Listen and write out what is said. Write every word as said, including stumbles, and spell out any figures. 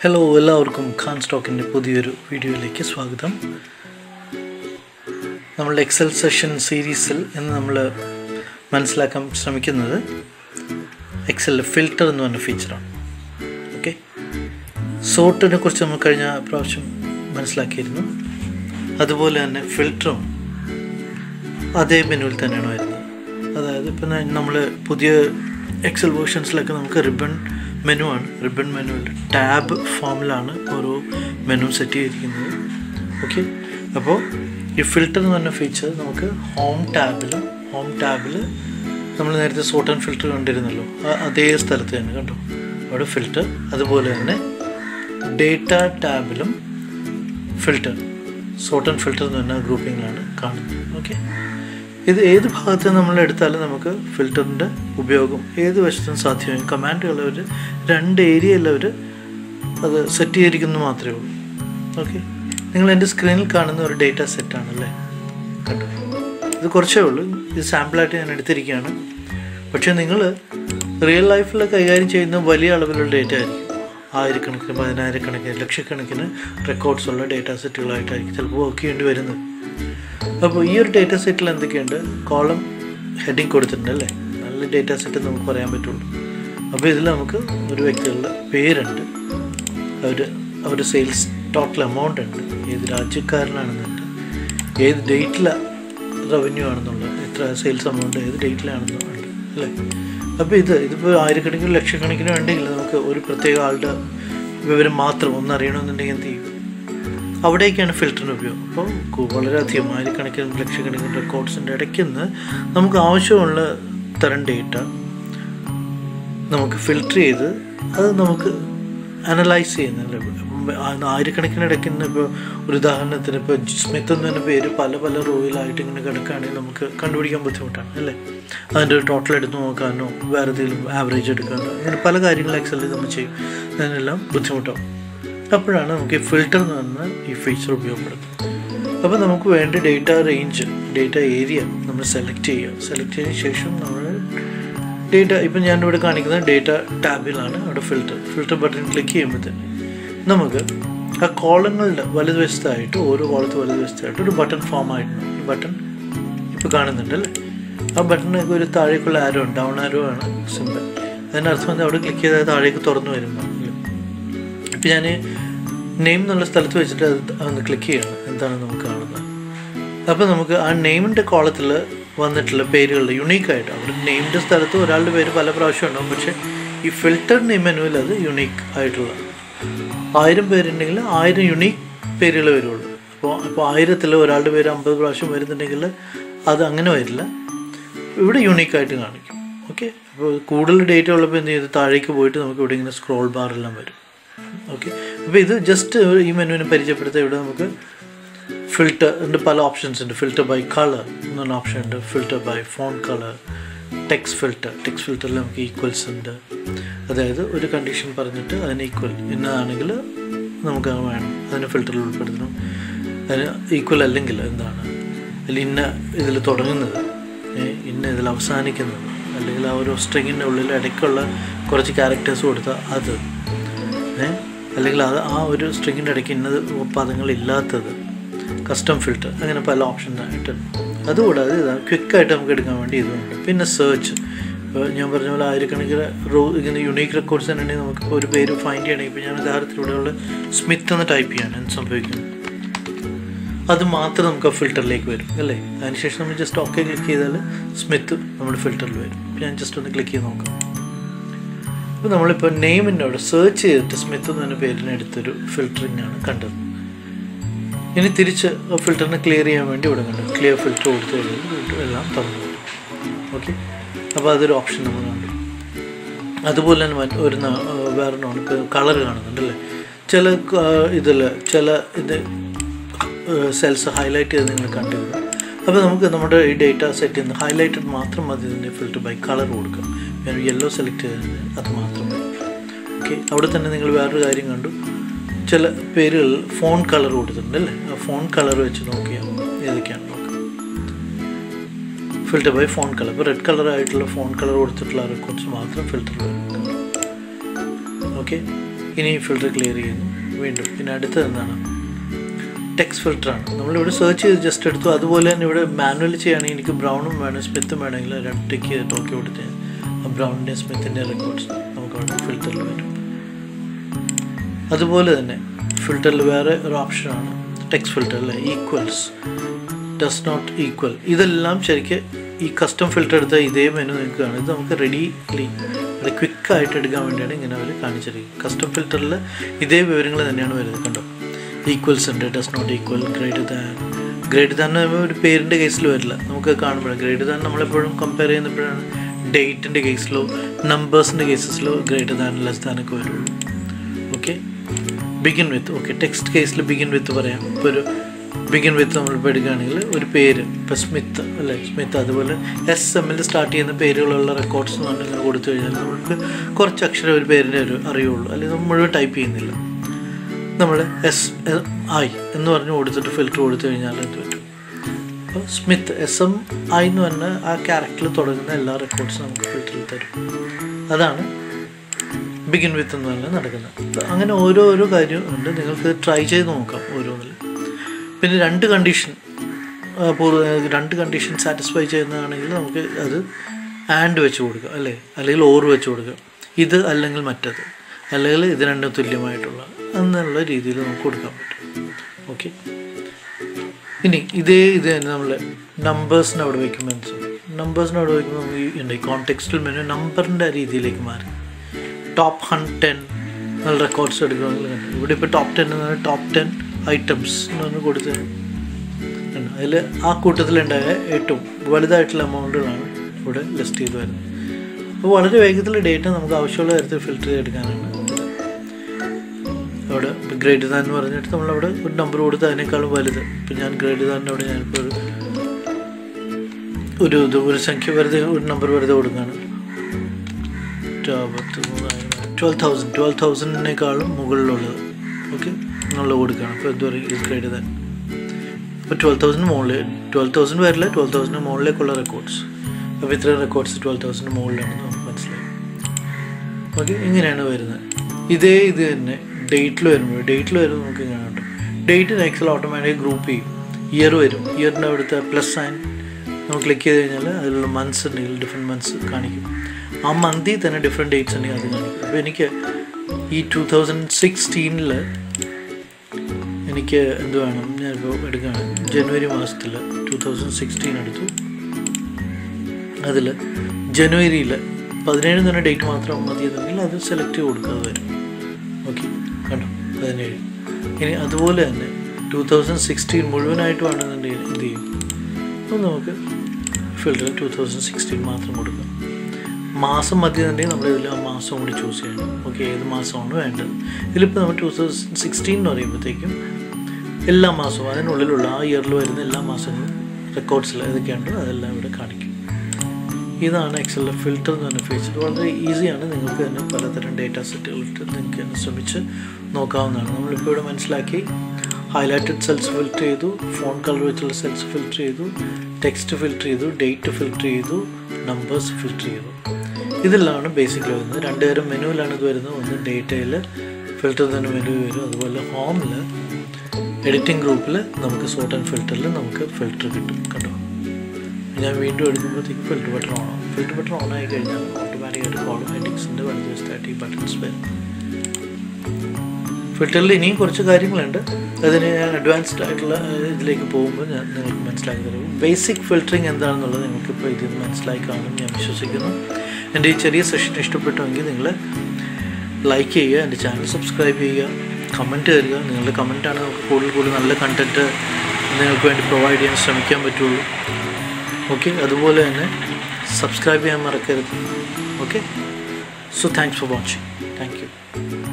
Hello, എല്ലാവർക്കും ഖാൻ സ്റ്റോക്കിൻ്റെ പുതിയൊരു വീഡിയോയിലേക്ക് സ്വാഗതം. നമ്മളുടെ എക്സൽ സെഷൻ സീരീസിൽ ഇന്ന് നമ്മൾ മനസ്സിലാക്കാൻ ശ്രമിക്കുന്നത് എക്സലിലെ ഫിൽറ്റർ എന്ന് പറഞ്ഞ ഫീച്ചറാണ്. ഓക്കെ, സോർട്ടിനെ കുറിച്ച് നമ്മൾ കഴിഞ്ഞ പ്രാവശ്യം മനസ്സിലാക്കിയിരുന്നു. അതുപോലെ തന്നെ ഫിൽറ്ററും അതേ മെനുവിൽ തന്നെയാണ് വരുന്നത്. അതായത് ഇപ്പം നമ്മൾ പുതിയ എക്സൽ വേർഷൻസിലൊക്കെ നമുക്ക് റിബൺ മെനു ആണ്. റിബൺ മെനുവിൽ ടാബ് ഫോമിലാണ് ഓരോ മെനു സെറ്റ് ചെയ്തിരിക്കുന്നത്. ഓക്കെ, അപ്പോൾ ഈ ഫിൽറ്റർ എന്ന് പറഞ്ഞ ഫീച്ചർ നമുക്ക് ഹോം ടാബിലും ഹോം ടാബിൽ നമ്മൾ നേരത്തെ സോർട്ട് ആൻഡ് ഫിൽറ്റർ കണ്ടിരുന്നല്ലോ, അതേ സ്ഥലത്ത് തന്നെ കണ്ടോ അവിടെ ഫിൽറ്റർ. അതുപോലെ തന്നെ ഡേറ്റ ടാബിലും ഫിൽറ്റർ, സോർട്ട് ആൻഡ് ഫിൽറ്റർ എന്ന് പറഞ്ഞ ഗ്രൂപ്പിങ്ങിലാണ് കാണുന്നത്. ഓക്കെ, ഇത് ഏത് ഭാഗത്ത് നമ്മൾ എടുത്താലും നമുക്ക് ഫിൽറ്ററിൻ്റെ ഉപയോഗം ഏത് വശത്തും സാധ്യമായും കമാൻഡുകൾ അവർ രണ്ട് ഏരിയയിൽ അവർ അത് സെറ്റ് ചെയ്തിരിക്കുന്നത് മാത്രമേ ഉള്ളൂ. ഓക്കെ, നിങ്ങൾ എൻ്റെ സ്ക്രീനിൽ കാണുന്ന ഒരു ഡേറ്റ സെറ്റാണല്ലേ, കണ്ടു. ഇത് കുറച്ചേ ഉള്ളൂ, ഇത് സാമ്പിളായിട്ട് ഞാൻ എടുത്തിരിക്കുകയാണ്. പക്ഷേ നിങ്ങൾ റിയൽ ലൈഫിൽ കൈകാര്യം ചെയ്യുന്ന വലിയ അളവിലുള്ള ഡേറ്റ ആയിരിക്കും. ആയിരക്കണക്കിന് പതിനായിരക്കണക്കിന് ലക്ഷക്കണക്കിന് റെക്കോർഡ്സ് ഉള്ള ഡേറ്റ സെറ്റുകളായിട്ടായിരിക്കും ചിലപ്പോൾ വർക്ക് ചെയ്യേണ്ടി വരുന്നത്. അപ്പോൾ ഈ ഒരു ഡേറ്റ സെറ്റിൽ എന്തൊക്കെയുണ്ട്, കോളം ഹെഡിങ് കൊടുത്തിട്ടുണ്ട് അല്ലേ, നല്ല ഡേറ്റ സെറ്റ് നമുക്ക് പറയാൻ പറ്റുള്ളൂ. അപ്പോൾ ഇതിൽ നമുക്ക് ഒരു വ്യക്തികളുടെ പേരുണ്ട്, അവർ അവരുടെ സെയിൽസ് ടോട്ടൽ എമൗണ്ട് ഉണ്ട്, ഏത് രാജ്യക്കാരനാണെന്നുണ്ട്, ഏത് ഡേറ്റിലെ റവന്യൂ ആണെന്നുള്ളത്, എത്ര സെയിൽസ് എമൗണ്ട് ഏത് ഡേറ്റിലാണെന്നുണ്ട് അല്ലേ. അപ്പോൾ ഇത് ഇതിപ്പോൾ ആയിരക്കണക്കിന് ലക്ഷക്കണക്കിന് ഉണ്ടെങ്കിൽ നമുക്ക് ഒരു പ്രത്യേക ആളുടെ വിവരം മാത്രം ഒന്നറിയണമെന്നുണ്ടെങ്കിൽ എന്ത് ചെയ്യും, അവിടേക്കാണ് ഫിൽറ്ററിന് ഉപയോഗം. അപ്പോൾ വളരെയധികം ആയിരക്കണക്കിന് ലക്ഷക്കണക്കിന് റെക്കോർഡ്സിൻ്റെ ഇടയ്ക്ക് നിന്ന് നമുക്ക് ആവശ്യമുള്ള തരം ഡേറ്റ നമുക്ക് ഫിൽറ്റർ ചെയ്ത് അത് നമുക്ക് അനലൈസ് ചെയ്യുന്നില്ല. ആയിരക്കണക്കിന് ഇടയ്ക്കുന്ന ഇപ്പോൾ ഒരു ഉദാഹരണത്തിന് ഇപ്പോൾ സ്മിത്ത് എന്നതിൻ്റെ പേര് പല പല റോയിലായിട്ട് ഇങ്ങനെ കിടക്കുകയാണെങ്കിൽ നമുക്ക് കണ്ടുപിടിക്കാൻ ബുദ്ധിമുട്ടാണ് അല്ലേ. അതിൻ്റെ ഒരു ടോട്ടൽ എടുത്ത് നോക്കാനോ വേറെ എന്തെങ്കിലും ആവറേജ് എടുക്കാനോ അങ്ങനെ പല കാര്യങ്ങൾ എക്സലിൽ നമ്മൾ ചെയ്യും, അതിനെല്ലാം ബുദ്ധിമുട്ടാവും. അപ്പോഴാണ് നമുക്ക് ഈ ഫിൽറ്റർ എന്ന് പറഞ്ഞ ഈ ഫീച്ചർ ഉപയോഗപ്പെടുന്നത്. അപ്പോൾ നമുക്ക് വേണ്ട ഡേറ്റ റേഞ്ച്, ഡേറ്റ ഏരിയ നമ്മൾ സെലക്ട് ചെയ്യുക. സെലക്ട് ചെയ്തതിന് ശേഷം നമ്മൾ ഡേറ്റ, ഇപ്പം ഞാനിവിടെ കാണിക്കുന്നത് ഡേറ്റ ടാബിലാണ്. അവിടെ ഫിൽറ്റർ ഫിൽറ്റർ ബട്ടൺ ക്ലിക്ക് ചെയ്യുമ്പോൾ തന്നെ നമുക്ക് ആ കോളങ്ങളുടെ വലതുവശത്തായിട്ട്, ഓരോ കോളത്ത് വലതുവശത്തായിട്ട് ഒരു ബട്ടൺ ഫോം ആയിട്ടുണ്ട്. ഒരു ബട്ടൺ ഇപ്പോൾ കാണുന്നുണ്ട് അല്ലേ. ആ ബട്ടണിനൊക്കെ ഒരു താഴേക്കുള്ള ആരോ ഉണ്ട്, ഡൗൺ ആരോ ആണ് സിമ്പിൾ. അതിനർത്ഥം എന്താ, അവിടെ ക്ലിക്ക് ചെയ്താൽ താഴേക്ക് തുറന്നു വരുമ്പോൾ. ഇപ്പം ഞാൻ നെയിം എന്നുള്ള സ്ഥലത്ത് വെച്ചിട്ട് അത് ഒന്ന് ക്ലിക്ക് ചെയ്യണം, എന്താണ് നമുക്ക് കാണുന്നത്. അപ്പോൾ നമുക്ക് ആ നെയിമിൻ്റെ കോളത്തിൽ വന്നിട്ടുള്ള പേരുകളുടെ യുണീക്കായിട്ട്, അവിടെ നെയിമിൻ്റെ സ്ഥലത്ത് ഒരാളുടെ പേര് പല പ്രാവശ്യം ഉണ്ടാവും, പക്ഷേ ഈ ഫിൽറ്റർ നെയിം മെനുവിൽ അത് യുണീക്ക് ആയിട്ടുള്ള ആയിരം പേരുണ്ടെങ്കിൽ ആയിരം യുണീക്ക് പേരുകൾ വരുള്ളൂ. അപ്പോൾ അപ്പോൾ ആയിരത്തിൽ ഒരാളുടെ പേര് അമ്പത് പ്രാവശ്യം വരുന്നുണ്ടെങ്കിൽ അത് അങ്ങനെ വരില്ല, ഇവിടെ യുണീക്കായിട്ട് കാണിക്കും. ഓക്കെ, അപ്പോൾ കൂടുതൽ ഡേറ്റ ഉള്ളപ്പോൾ എന്ത് ചെയ്ത് താഴേക്ക് പോയിട്ട് നമുക്ക് ഇവിടെ ഇങ്ങനെ സ്ക്രോൾ ബാറെല്ലാം വരും. ഓക്കെ, അപ്പോൾ ഇത് ജസ്റ്റ് ഈ മെനുവിനെ പരിചയപ്പെടുത്താൻ ഇവിടെ നമുക്ക് ഫിൽറ്ററിൻ്റെ പല ഓപ്ഷൻസ് ഉണ്ട്. ഫിൽറ്റർ ബൈ കളർ എന്ന് പറഞ്ഞ ഓപ്ഷൻ ഉണ്ട്, filter by font colour, text filter. Text ഫിൽറ്ററിൽ നമുക്ക് ഈക്വൽസ് ഉണ്ട്, അതായത് ഒരു കണ്ടീഷൻ പറഞ്ഞിട്ട് അതിന് ഈക്വൽ ഇന്നതാണെങ്കിൽ നമുക്ക് വേണം, അതിന് ഫിൽറ്ററിൽ ഉൾപ്പെടുത്തണം. അതിന് ഈക്വൽ അല്ലെങ്കിൽ എന്താണ്, അതിൽ ഇന്ന ഇതിൽ തുടങ്ങുന്നത്, ഇന്ന ഇതിൽ അവസാനിക്കുന്നത്, അല്ലെങ്കിൽ ആ ഒരു സ്ട്രിങ്ങിൻ്റെ ഉള്ളിൽ ഇടയ്ക്കുള്ള കുറച്ച് ക്യാരക്ടേഴ്സ് കൊടുത്താൽ അത്, അല്ലെങ്കിൽ അത് ആ ഒരു സ്ട്രിങ്ങിൻ്റെ ഇടയ്ക്ക് ഇന്നത് പദങ്ങളില്ലാത്തത്, കസ്റ്റം ഫിൽറ്റർ, അങ്ങനെ പല ഓപ്ഷനായിട്ട്. അതുകൂടാതെ ഇതാണ് ക്വിക്കായിട്ട് നമുക്ക് എടുക്കാൻ വേണ്ടി ഇതുണ്ട്. പിന്നെ സെർച്ച്, ഇപ്പോൾ ഞാൻ പറഞ്ഞ പോലെ ആയിരക്കണക്കിന് റോ ഇങ്ങനെ യുണീക്ക് റെക്കോർഡ്സ് തന്നെ നമുക്ക് ഒരു പേര് ഫൈൻഡ് ചെയ്യണമെങ്കിൽ ഇപ്പോൾ ഞാൻ ഉദാഹരണത്തിലൂടെയുള്ള സ്മിത്ത് എന്ന് ടൈപ്പ് ചെയ്യാൻ എന്ത് സംഭവിക്കും, അത് മാത്രം നമുക്ക് ആ ഫിൽറ്ററിലേക്ക് വരും അല്ലേ. അതിനുശേഷം നമ്മൾ ജസ്റ്റ് ഓക്കെ ക്ലിക്ക് ചെയ്താൽ സ്മിത്ത് നമ്മുടെ ഫിൽറ്ററിൽ വരും. ഞാൻ ജസ്റ്റ് ഒന്ന് ക്ലിക്ക് ചെയ്ത് നോക്കാം. അപ്പോൾ നമ്മളിപ്പോൾ നെയിമിൻ്റെ അവിടെ സെർച്ച് ചെയ്തിട്ട് സ്മിത്ത് എന്ന് പറഞ്ഞ പേരിനെ എടുത്തൊരു ഫിൽറ്ററിങ് ആണ് കണ്ടത്. ഇനി തിരിച്ച് ഫിൽറ്ററിനെ ക്ലിയർ ചെയ്യാൻ വേണ്ടി ഇവിടെ കണ്ടു, ക്ലിയർ ഫിൽറ്റർ കൊടുത്ത് കഴിഞ്ഞാൽ എല്ലാം തുറന്നു വരും. ഓക്കെ, അപ്പോൾ അതൊരു ഓപ്ഷൻ നമ്മൾ കണ്ടു. അതുപോലെ തന്നെ മറ്റ് ഒരു വേറൊന്നാണ് ഇപ്പോൾ കളർ കാണുന്നുണ്ടല്ലേ. ചില ഇതിൽ ചില ഇത് സെൽസ് ഹൈലൈറ്റ് ചെയ്ത് നിങ്ങൾ കണ്ടിരുന്നു. അപ്പോൾ നമുക്ക് നമ്മുടെ ഈ ഡേറ്റ സെറ്റ് ചെയ്യുന്ന ഹൈലൈറ്റഡ് മാത്രം മതി ഇതിൻ്റെ ഫിൽറ്റർ ബൈ കളർ കൊടുക്കാം. ഞാൻ യെല്ലോ സെലക്ട് ചെയ്തത് അത് മാത്രം മതി. ഓക്കെ, അവിടെ തന്നെ നിങ്ങൾ വേറൊരു കാര്യം കണ്ടു, ചില പേരുകൾ ഫോൺ കളർ കൊടുത്തിട്ടുണ്ട് അല്ലേ. ആ ഫോൺ കളർ വെച്ച് നോക്കിയാൽ ഏതൊക്കെയാണ് നോക്കാം. ഫിൽറ്റർ ബൈ ഫോൺ കളർ, ഇപ്പോൾ റെഡ് കളറായിട്ടുള്ള ഫോൺ കളർ കൊടുത്തിട്ടുള്ള റെക്കോർഡ്സ് മാത്രം ഫിൽറ്റർ വരും. ഓക്കെ, ഇനി ഫിൽറ്റർ ക്ലിയർ ചെയ്യുന്നു വീണ്ടും. പിന്നെ അടുത്തത് എന്താണ്? ടെക്സ്റ്റ് ഫിൽറ്ററാണ്. നമ്മളിവിടെ സെർച്ച് ചെയ്ത് ജസ്റ്റ് എടുത്തു. അതുപോലെ തന്നെ ഇവിടെ മാനുവലി ചെയ്യുകയാണെങ്കിൽ എനിക്ക് ബ്രൗണും വേണം സ്മിത്തും വേണമെങ്കിൽ രണ്ടേക്ക് ടോക്കി കൊടുത്ത് ആ ബ്രൗണിൻ്റെ സ്മിത്തിൻ്റെ റെക്കോർഡ്സ് നമുക്കവിടെ ഫിൽറ്ററിൽ വരും. അതുപോലെ തന്നെ ഫിൽറ്ററിൽ വേറെ ഒരു ഓപ്ഷനാണ് ടെക്സ്റ്റ് ഫിൽറ്റർ അല്ലേ, ഈക്വൽസ്, ഡസ് നോട്ട് ഈക്വൽ. ഇതെല്ലാം ശരിക്കും ഈ കസ്റ്റം ഫിൽറ്റർ എടുത്ത ഇതേ മെനു നിൽക്കുകയാണ്. ഇത് നമുക്ക് റെഡിലി അത് ക്വിക്കായിട്ട് എടുക്കാൻ വേണ്ടിയാണ് ഇങ്ങനെ അവർ കാണിച്ചിരിക്കുന്നത്. കസ്റ്റം ഫിൽറ്ററിൽ ഇതേ വിവരങ്ങൾ തന്നെയാണ് വരുന്നത്. കണ്ടോ, ഈക്വൽസ് ഉണ്ട്, does not equal, greater than. Greater than ഒരു പേരിൻ്റെ കേസിൽ വരില്ല, നമുക്ക് കാണുമ്പോഴാണ്. ഗ്രേറ്റർ ദാൻ നമ്മളെപ്പോഴും കമ്പയർ ചെയ്യുന്നപ്പോഴാണ് ഡേറ്റിൻ്റെ കേസിലോ നമ്പേഴ്സിൻ്റെ കേസസിലോ ഗ്രേറ്റർ ദാൻ ലെസ് ദാനൊക്കെ വരുള്ളൂ. Okay, begin with. Okay, text കേസിൽ ബിഗിൻ വിത്ത് പറയാം. ഇപ്പോൾ ഒരു ബിഗിൻ വിത്ത് നമ്മളിപ്പോൾ എടുക്കുകയാണെങ്കിൽ ഒരു പേര്, ഇപ്പോൾ സ്മിത്ത് അല്ലേ, സ്മിത്ത്. അതുപോലെ എസ് എമ്മിൽ സ്റ്റാർട്ട് ചെയ്യുന്ന പേരുകളുള്ള റെക്കോർഡ്സ് എന്ന് പറഞ്ഞാൽ കൊടുത്തു കഴിഞ്ഞാൽ നമുക്ക് കുറച്ച് അക്ഷരം ഒരു പേരിൻ്റെ ഒരു അറിയുള്ളൂ, അല്ലെങ്കിൽ നമ്മൾ മുഴുവൻ ടൈപ്പ് ചെയ്യുന്നില്ല. നമ്മൾ എസ് ഐ എന്ന് പറഞ്ഞ് കൊടുത്തിട്ട് ഫിൽറ്റർ കൊടുത്തു കഴിഞ്ഞാൽ എന്ത് പറ്റും? അപ്പോൾ സ്മിത്ത് എസ് എം ഐ എന്ന് പറഞ്ഞാൽ ആ ക്യാരക്ടറിൽ തുടങ്ങുന്ന എല്ലാ റെക്കോർഡ്സും നമുക്ക് ഫിൽറ്ററിൽ തരും. അതാണ് ബിഗിൻ വിത്ത് എന്ന് പറഞ്ഞാൽ നടക്കുന്നത്. അങ്ങനെ ഓരോ ഓരോ കാര്യം ഉണ്ട്, നിങ്ങൾക്ക് ട്രൈ ചെയ്ത് നോക്കാം ഓരോന്നിൽ. പിന്നെ രണ്ട് കണ്ടീഷൻ രണ്ട് കണ്ടീഷൻ സാറ്റിസ്ഫൈ ചെയ്യുന്നതാണെങ്കിൽ നമുക്ക് അത് ആൻഡ് വെച്ച് കൊടുക്കുക അല്ലേ, അല്ലെങ്കിൽ ഓർ വെച്ച് കൊടുക്കുക. ഇത് അല്ലെങ്കിൽ മറ്റത്, അല്ലെങ്കിൽ ഇത് രണ്ടും തുല്യമായിട്ടുള്ള എന്നുള്ള രീതിയിൽ നമുക്ക് കൊടുക്കാൻ പറ്റും. ഓക്കെ, ഇനി ഇതേ ഇത് തന്നെ നമ്മൾ നമ്പേഴ്സിന് അവിടെ വയ്ക്കുമ്പോൾ മനസ്സിലാവും. നമ്പേഴ്സിന് അവിടെ വയ്ക്കുമ്പോൾ നമുക്ക് ഈ ഉണ്ട് കോണ്ടെക്സ്റ്റുവൽ മെനു നമ്പറിൻ്റെ രീതിയിലേക്ക് മാറി. ടോപ്പ് ഹൺ ടെൻ എന്നുള്ള റെക്കോർഡ്സ് എടുക്കുകയാണെങ്കിൽ ഇവിടെ ഇപ്പോൾ ടോപ്പ് ടെൻ എന്ന് പറഞ്ഞാൽ ടോപ്പ് ടെൻ ഐറ്റംസ് എന്ന് പറഞ്ഞ് കൊടുത്ത് അതിൽ ആ കൂട്ടത്തിലുണ്ടായ ഏറ്റവും വലുതായിട്ടുള്ള എമൗണ്ടുകളാണ് ഇവിടെ ലിസ്റ്റ് ചെയ്ത് വരുന്നത്. അപ്പോൾ വളരെ വേഗത്തിൽ ഡേറ്റ നമുക്ക് ആവശ്യമുള്ള തരത്തിൽ ഫിൽറ്റർ ചെയ്തെടുക്കാനാണ്. അവിടെ ഗ്രേറ്റർ ദാൻ എന്ന് പറഞ്ഞിട്ട് നമ്മളവിടെ ഒരു നമ്പർ കൊടുത്ത് അതിനേക്കാളും വലുത്. ഇപ്പം ഞാൻ ഗ്രേറ്റർ ദാനിൻ്റെ അവിടെ ഞാനിപ്പോൾ ഒരു ഒരു ഇത് ഒരു സംഖ്യ വെറുതെ ഒരു നമ്പർ വെറുതെ കൊടുക്കുകയാണ്. ട്വൽവ് തൗസൻഡ് ട്വൽവ് തൗസൻഡിനേക്കാളും മുകളിലുള്ളത് ഓക്കെ എന്നുള്ളത് കൊടുക്കുകയാണ്. അപ്പോൾ എന്ത് പറയും, ഇത് ഗ്രേറ്റർ ദാൻ. അപ്പോൾ ട്വൽവ് തൗസൻഡ് മുകളിൽ ട്വൽവ് തൗസൻഡ് വരില്ല, ട്വൽവ് തൗസൻഡ് മുകളിലേക്കുള്ള റെക്കോർഡ്സ്. അപ്പോൾ ഇത്രയും റെക്കോർഡ്സ് ട്വൽവ് തൗസൻഡ് മുകളിലാണെന്ന് നമുക്ക് മനസ്സിലായി. ഓക്കെ, ഇങ്ങനെയാണ് വരുന്നത്. ഇതേ ഇത് തന്നെ ഡേറ്റിൽ വരുമ്പോൾ ഡേറ്റിൽ വരുമ്പോൾ നമുക്ക് ഇങ്ങനെ ഉണ്ട്. ഡേറ്റിന് എക്സൽ ഓട്ടോമാറ്റിക് ഗ്രൂപ്പ് ചെയ്യും. ഇയർ വരും, ഇയറിൻ്റെ അവിടുത്തെ പ്ലസ് സൈൻ നമ്മൾ ക്ലിക്ക് ചെയ്ത് കഴിഞ്ഞാൽ അതിലുള്ള മന്ത്സ് ഉണ്ടെങ്കിൽ ഡിഫറെൻറ്റ് മന്ത്സ് കാണിക്കും. ആ മന്തിൽ തന്നെ ഡിഫറെൻറ്റ് ഡേറ്റ്സ് ഉണ്ടെങ്കിൽ അത് കാണിക്കും. അപ്പോൾ എനിക്ക് ഈ ടു തൗസൻഡ് സിക്സ്റ്റീനിൽ എനിക്ക് എന്ത് വേണം, ഞാനിപ്പോൾ എടുക്കുകയാണ് ജനുവരി മാസത്തിൽ ടു തൗസൻഡ് സിക്സ്റ്റീൻ എടുത്തു. അതിൽ ജനുവരിയിൽ പതിനേഴ് തന്നെ ഡേറ്റ് മാത്രം മതിയെന്നെങ്കിൽ അത് സെലക്ട് ചെയ്ത് കൊടുക്കാതെ വരും. ഓക്കെ, കണ്ടോ പതിനേഴ്. ഇനി അതുപോലെ തന്നെ ടു തൗസൻഡ് സിക്സ്റ്റീൻ മുഴുവനായിട്ട് വേണമെന്നുണ്ടെങ്കിൽ എന്ത് ചെയ്യും, അപ്പോൾ നമുക്ക് ഫിൽറ്റർ ടു തൗസൻഡ് സിക്സ്റ്റീൻ മാത്രം കൊടുക്കാം. മാസം മതിയെന്നുണ്ടെങ്കിൽ നമ്മളിതിൽ ആ മാസം കൂടി ചൂസ് ചെയ്യണം. ഓക്കെ, ഏത് മാസമാണ് വേണ്ടത്. ഇതിലിപ്പോൾ നമ്മൾ ടു തൗസൻഡ് സിക്സ്റ്റീൻ എന്ന് പറയുമ്പോഴത്തേക്കും എല്ലാ മാസവും അതിനുള്ളിലുള്ള ആ ഇയറിൽ വരുന്ന എല്ലാ മാസങ്ങളും റെക്കോർഡ്സിൽ ഏതൊക്കെയുണ്ടോ അതെല്ലാം ഇവിടെ കാണിക്കും. ഇതാണ് എക്സലിലെ ഫിൽറ്റർ എന്ന് പറഞ്ഞ ഫീച്ചർ. വളരെ ഈസിയാണ്. നിങ്ങൾക്ക് തന്നെ പലതരം ഡേറ്റ സെറ്റുകളിട്ട് നിങ്ങൾക്ക് തന്നെ ശ്രമിച്ച് നോക്കാവുന്നതാണ്. നമ്മളിപ്പോൾ ഇവിടെ മനസ്സിലാക്കി ഹൈലൈറ്റഡ് സെൽസ് ഫിൽറ്റർ ചെയ്തു, ഫോൺ കളർ വെച്ചുള്ള സെൽസ് ഫിൽറ്റർ ചെയ്തു, ടെക്സ്റ്റ് ഫിൽറ്റർ ചെയ്തു, ഡേറ്റ് ഫിൽറ്റർ ചെയ്തു, നമ്പേഴ്സ് ഫിൽറ്റർ ചെയ്തു. ഇതിലാണ് ബേസിക്കലി വരുന്നത്. രണ്ടുതരം മെനുവിലാണ് ഇത് വരുന്നത്. ഒന്ന് ഡേറ്റയിൽ ഫിൽറ്റർ തന്നെ മെനു വരും. അതുപോലെ ഹോമിൽ എഡിറ്റിംഗ് ഗ്രൂപ്പിൽ നമുക്ക് സോർട്ട് ആൻഡ് ഫിൽറ്ററിൽ നമുക്ക് ഫിൽറ്റർ കിട്ടും. കണ്ടോ, ഞാൻ വീണ്ടും എടുക്കുമ്പോഴത്തേക്ക് ഫിൽറ്റർ ബട്ടൺ ഓൺ ആവും. ഫിൽറ്റർ ബട്ടൺ ഓൺ ആയി കഴിഞ്ഞാൽ ഓട്ടോമാറ്റിക്കായിട്ട് കോളം ഹെഡിങ്സിൻ്റെ വലതുവശത്തായിട്ട് ഈ ബട്ടൺസ് വരും. ഫിൽറ്ററിൽ ഇനിയും കുറച്ച് കാര്യങ്ങളുണ്ട്. അതിന് ഞാൻ അഡ്വാൻസ്ഡ് ആയിട്ടുള്ള ഇതിലേക്ക് പോകുമ്പോൾ ഞാൻ നിങ്ങൾക്ക് മനസ്സിലാക്കി തരും. ബേസിക് ഫിൽറ്ററിങ് എന്താണെന്നുള്ളത് നിങ്ങൾക്കിപ്പോൾ ഇതിൽ നിന്ന് മനസ്സിലാക്കി കാണും ഞാൻ വിശ്വസിക്കുന്നു. എൻ്റെ ഈ ചെറിയ സെഷൻ ഇഷ്ടപ്പെട്ടുവെങ്കിൽ നിങ്ങൾ ലൈക്ക് ചെയ്യുക, എൻ്റെ ചാനൽ സബ്സ്ക്രൈബ് ചെയ്യുക, കമൻറ്റ് തരിക. നിങ്ങളുടെ കമൻറ്റാണ് നമുക്ക് കൂടുതൽ കൂടുതൽ നല്ല കണ്ടൻറ്റ് നിങ്ങൾക്ക് വേണ്ടി പ്രൊവൈഡ് ചെയ്യാൻ ശ്രമിക്കാൻ പറ്റുള്ളൂ. ഓക്കെ, അതുപോലെ തന്നെ സബ്സ്ക്രൈബ് ചെയ്യാൻ മറക്കരുത്. Okay, so thanks for watching. Thank U.